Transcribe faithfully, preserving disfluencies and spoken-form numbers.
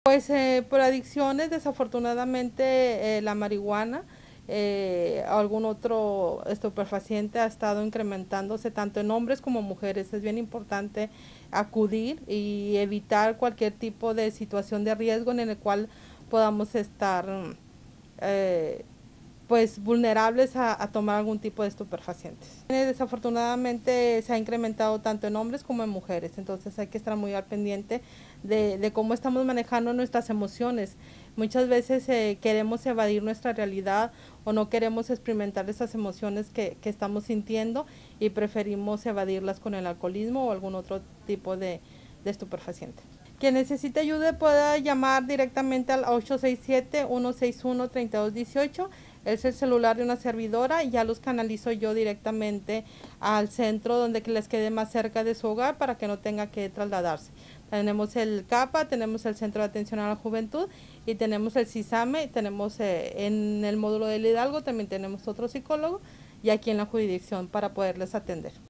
Pues eh, por adicciones, desafortunadamente eh, la marihuana, eh, algún otro estupefaciente ha estado incrementándose tanto en hombres como mujeres. Es bien importante acudir y evitar cualquier tipo de situación de riesgo en el cual podamos estar eh, pues vulnerables a, a tomar algún tipo de estupefacientes. Desafortunadamente se ha incrementado tanto en hombres como en mujeres, entonces hay que estar muy al pendiente de, de cómo estamos manejando nuestras emociones. Muchas veces eh, queremos evadir nuestra realidad o no queremos experimentar esas emociones que, que estamos sintiendo y preferimos evadirlas con el alcoholismo o algún otro tipo de, de estupefaciente. Quien necesite ayuda puede llamar directamente al ocho seis siete, uno seis uno, tres dos uno ocho. Es el celular de una servidora y ya los canalizo yo directamente al centro donde les quede más cerca de su hogar para que no tenga que trasladarse. Tenemos el CAPA, tenemos el Centro de Atención a la Juventud y tenemos el CISAME, tenemos eh, en el módulo del Hidalgo también tenemos otro psicólogo y aquí en la jurisdicción para poderles atender.